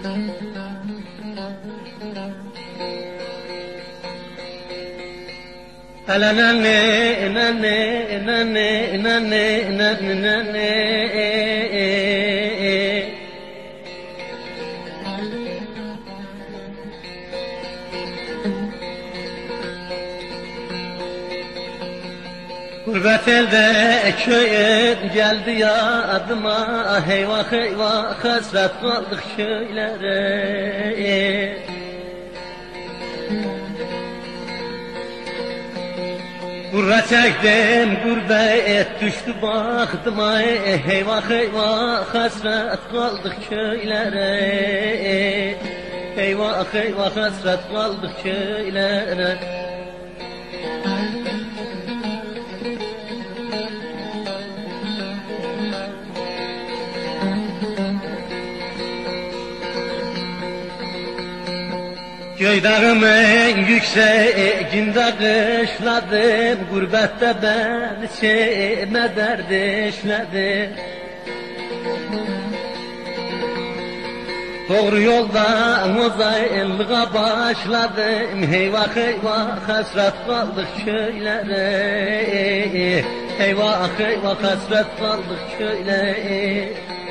Gurbet elde köyün geldi yadıma, eyvah eyvah hasret kaldık köylere. Gurra çektim gurbet düştü baktıma, eyvah eyvah hasret kaldık köylere. Eyvah eyvah hasret kaldık köylere. Göydağımın yükseğinde kışladım, gurbette ben çekme derdi işledim. Doğru yoldan uzaylığa başladım, eyvah eyvah hasret kaldık köylere. Eyvah eyvah hasret kaldık köylere.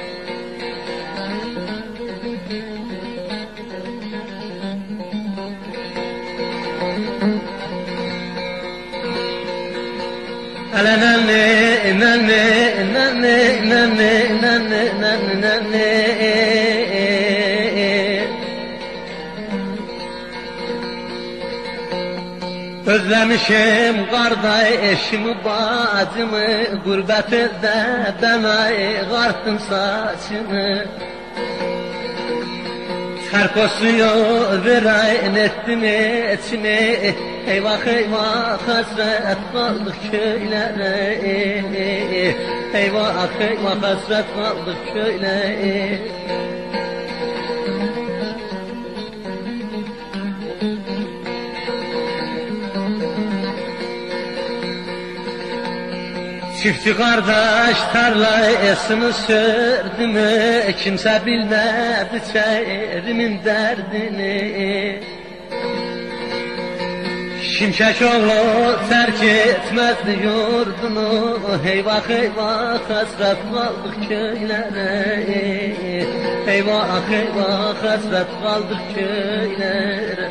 Özlemişim kardeşimi bacımı, gurbet elde ben ağarttım saçını. Sarkosuyor veren ettim içine, eyvah eyvah hasret kaldık köylere. Eyvah eyvah hasret kaldık köylere. Çiftçi kardeş tarlasını sürdü mü, kimse bilmedi çerimin derdini. Şimşek oğlu terk etmezdi yurdunu, eyvah eyvah hasret kaldık köylere. Eyvah eyvah hasret kaldık köylere.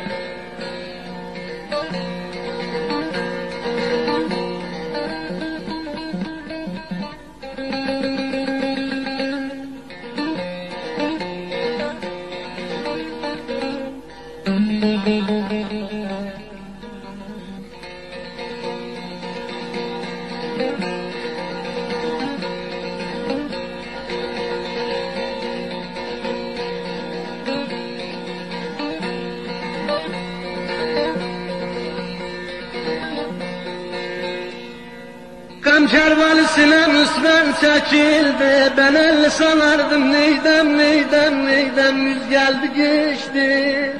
Kamçar valisine müsben çekildi, ben el sanardım neydem neydem neydem, yüz geldi geçti.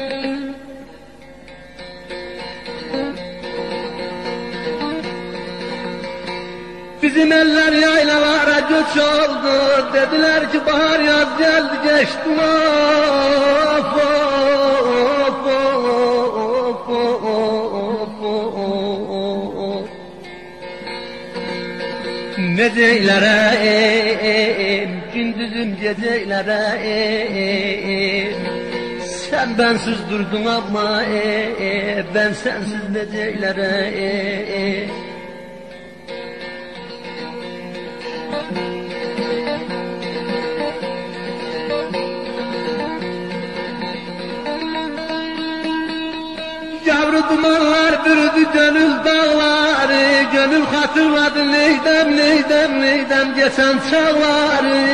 Bizim eller yaylalara göç oldu, dediler ki bahar yaz geldi geçti. Of of of of of. Geceylere gündüzüm geceylere, sen bensiz durdun ama ben sensiz geceylere. Yavru dumanlar bürüdü gönül dağları, gönül hatırladı neydem neydem neydem geçen çağları.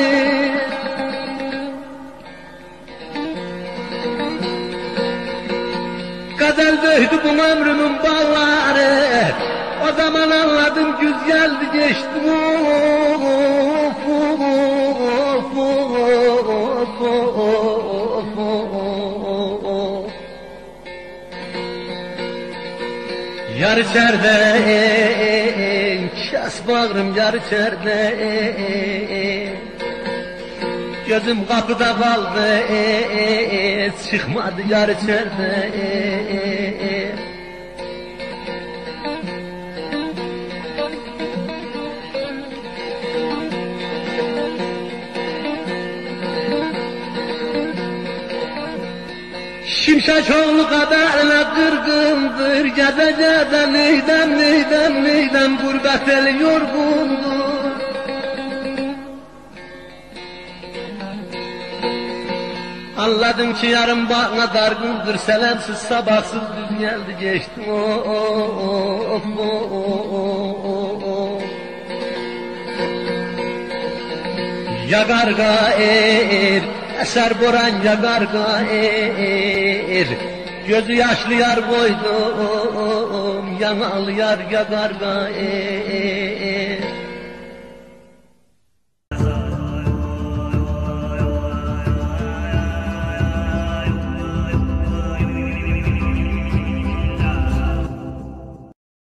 Gazel döydü bu ömrümün bağları, o zaman anladım güz geldi geçti. Yar içeride, kes bağrım yar içeride. Gözüm kapıda kaldı, çıkmadı yar içeride. Şimşekoğlu kaderine kırgındır, gece gece neydem gurbet eli yorgundur. Anladım ki yarın bana dargındır, selamsız sabahsız düz geldi geçti. Yagar gair, eser boran yagar gair, gözü yaşlı yar koydum, yanalı yar yagar gair.